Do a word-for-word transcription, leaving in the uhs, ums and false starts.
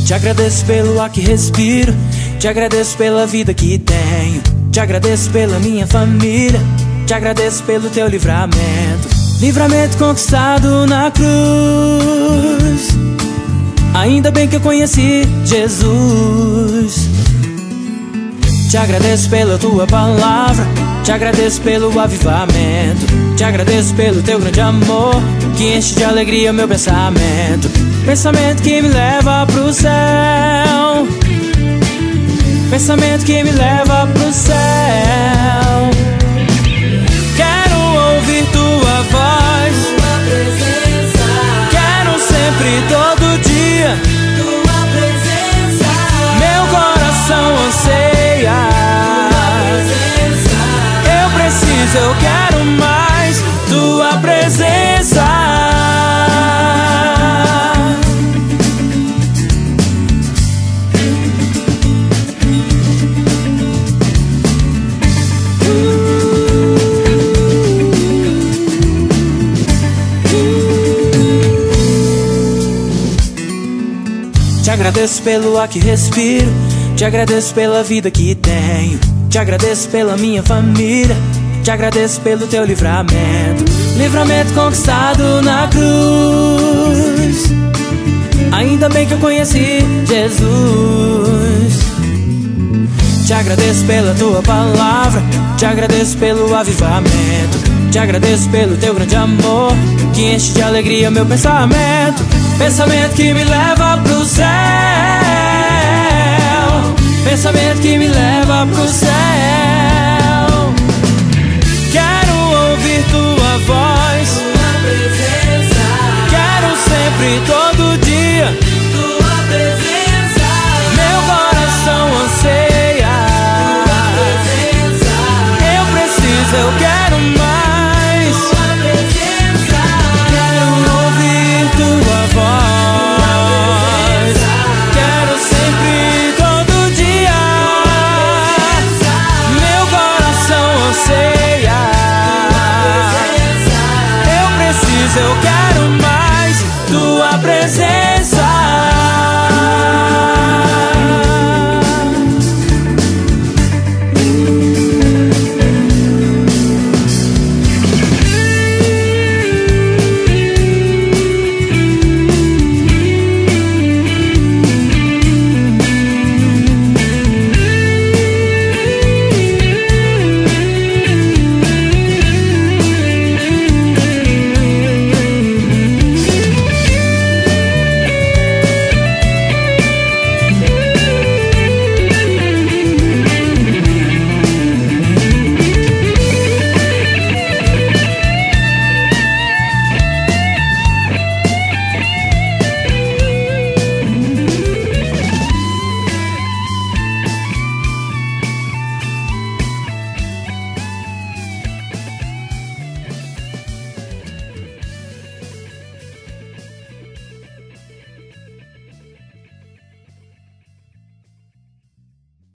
Te agradeço pelo ar que respiro, te agradeço pela vida que tenho, te agradeço pela minha família, te agradeço pelo teu livramento. Livramento conquistado na cruz. Ainda bem que eu conheci Jesus. Te agradeço pela tua palavra, te agradeço pelo avivamento, te agradeço pelo teu grande amor, que enche de alegria meu pensamento. Pensamento que me leva pro céu, pensamento que me leva pro céu. Quero ouvir tua voz, tua presença. quero sempre, todo dia, Tua presença. meu coração anseia. Tua presença. Eu preciso, eu quero mais tua presença. Te agradeço pelo ar que respiro, te agradeço pela vida que tenho, te agradeço pela minha família, te agradeço pelo teu livramento. Livramento conquistado na cruz. Ainda bem que eu conheci Jesus. Te agradeço pela tua palavra, te agradeço pelo avivamento, te agradeço pelo teu grande amor, que enche de alegria meu pensamento. Pensamento que me leva pro céu, pensamento que me leva pro céu. Quero ouvir tua voz, Tua presença. quero sempre, todo dia, Tua presença. meu coração anseia. Tua presença. Eu preciso, eu quero mais. Tua presença. Quero ouvir tua voz, quero sempre, todo dia, meu coração anseia. Eu preciso, eu quero